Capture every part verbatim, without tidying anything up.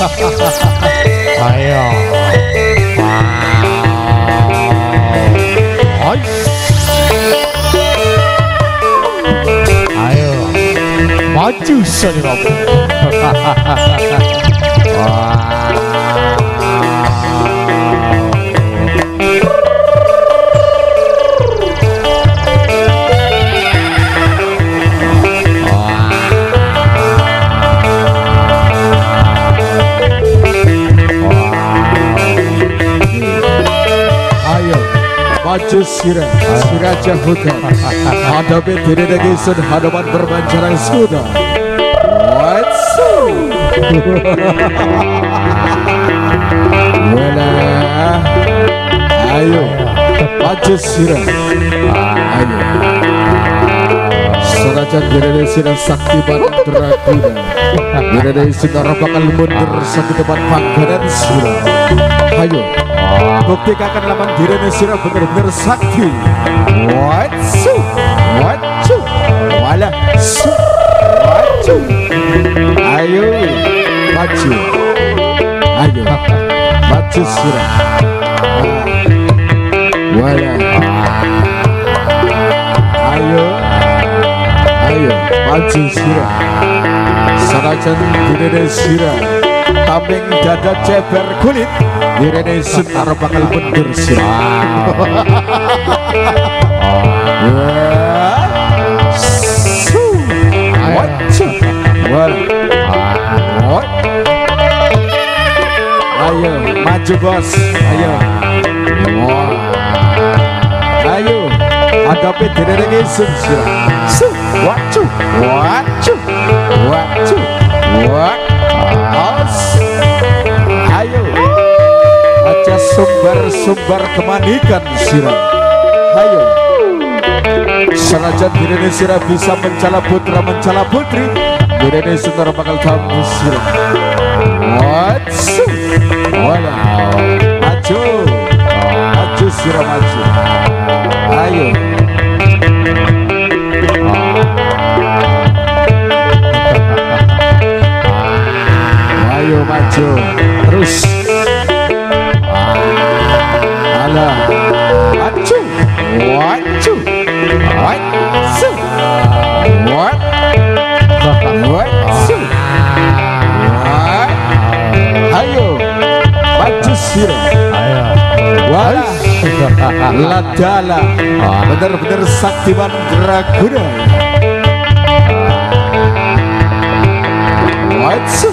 Ayo. Wow. Ayo. Maju Sony Rob. Maju sirah, sirah jahutan. Hadapi diri lagi sun hadapan berbancaran sudah. What's Wala. Ayo, maju sirah. Ayo. Serajan diri sirah sakti mantra kuda. Diri sirah bakal mundur sakti depan pangkalan sirah. Ayo. Buktikan laman diri sirah benar-benar sakti. Watsu, watsu, wala, su, watsu. Ayo, maju, ayo, maju sirah. Wala, ayo, ayo, maju sirah. Sanajan diri sirah. Tameng dada ceber kulit direne senar bakal mundur sirah. Ayo maju bos, ayo, ayo hadapi direne sirah. Wacu, wacu, wacu, wacu. Ayo aja sumber-sumber kemanikan sirah. Ayo sanajan diri sirah bisa mencala putra mencala putri, diri sirah bakal tamu sirah. Watsu wala maju maju sirah maju. Ayo ayo maju terus. Alah maju maju maju maju. Ayo maju sirah. Wala ladala benar-benar saktiman Draguna. Maju.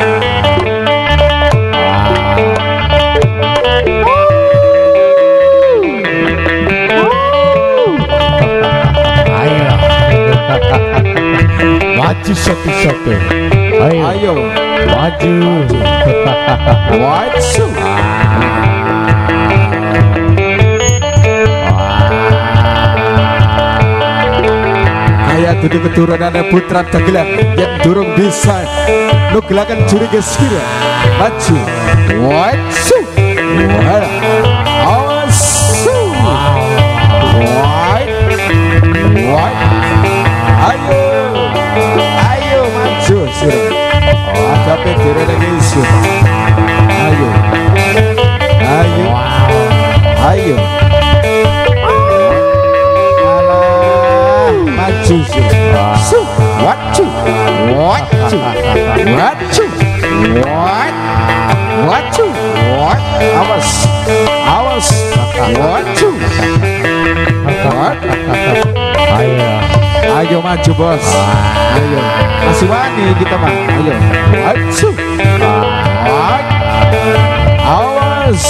Maju satu-satu. Ayo, ayo maju. Maju. Kayak duduk keturunan putra dagelan yang durung bisa nugelakan juri gesira. Maju. Maju. Wala. Awasu. Wai. Wai. Ayo. Ayo maju sirah. Hadapi diri lagi sirah. Ayo. Ayo. Ayo. Alah maju sirah. Su. Waju. Waju. Waju. Wat. Waju. Wat. Awas. Awas. Waju. Wat. Ayo. Ayo maju bos. Ayo masih wani kita mah. Ayo maju. Awas.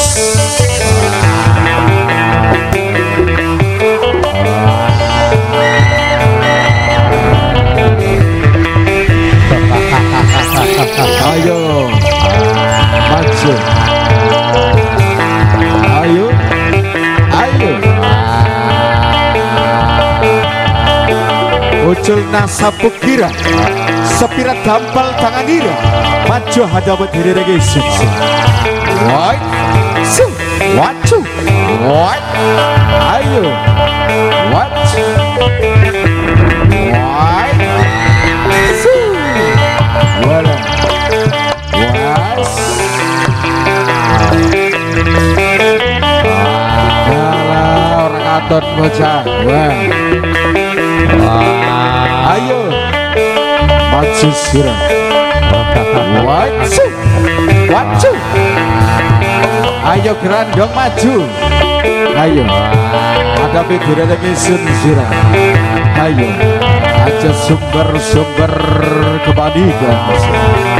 Ayo maju. Ayo ayo. Ucul nasapu kira sepirat dampal tangan ira. Maju hadapan diri lagi sukses. What? Su. What? What? Ayo. What? What? Su. Wala. Was. Waton bocah. Wah. Wah. Ayo. Maju sirah. Waju. Waju. Ayo gerandong maju. Ayo. Ada figurnya ngisun sirah. Ayo. Aja sumber-sumber kebalikan.